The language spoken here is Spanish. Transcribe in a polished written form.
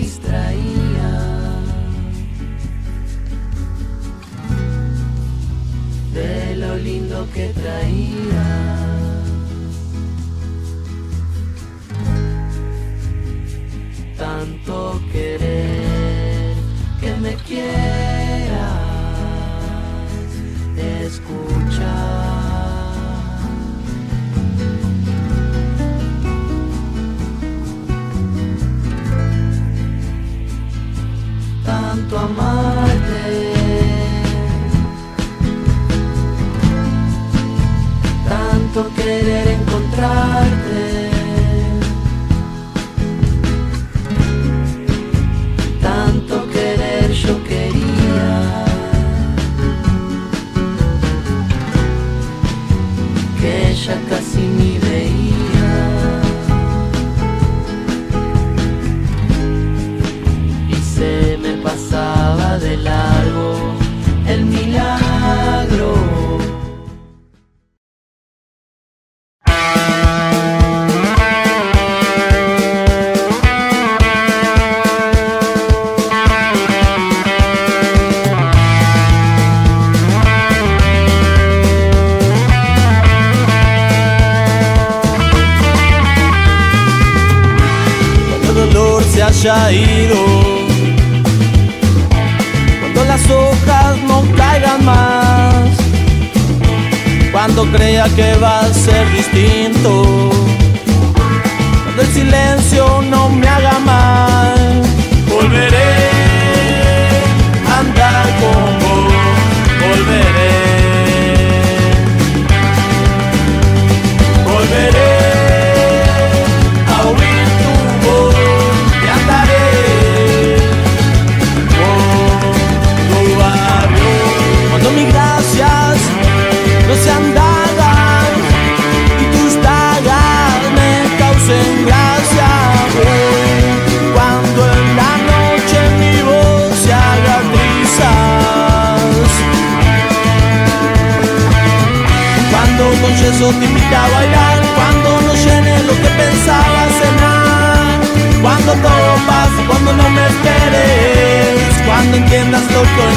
distraía de lo lindo que traía. Tanto querer que me quieras escuchar. Tanto amarte, tanto querer encontrarte, tanto querer yo quería que ella casi ni veía. Y se me pasaba de largo el milagro. Haya ido, cuando las hojas no caigan más, cuando crea que va a ser distinto, cuando el silencio no me haga mal, volveré a andar con vos, volveré a oír tu voz. Cuando mis gracias no sean dagas y tus dagas me causen gracia, cuando en la noche mi voz se haga trizas, cuando con yeso te invita a bailar, cuando no llene lo que pensaba cenar, cuando todo pase, cuando no me esperes, cuando entiendas lo que hoy